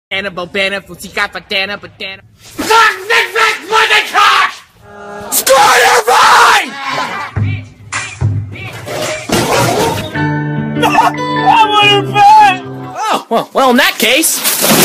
Anna Bobana, Fusika Fatana, Batana. Suck Nick Nick what they cock! Screw your vine! I want her back! Oh, well, in that case...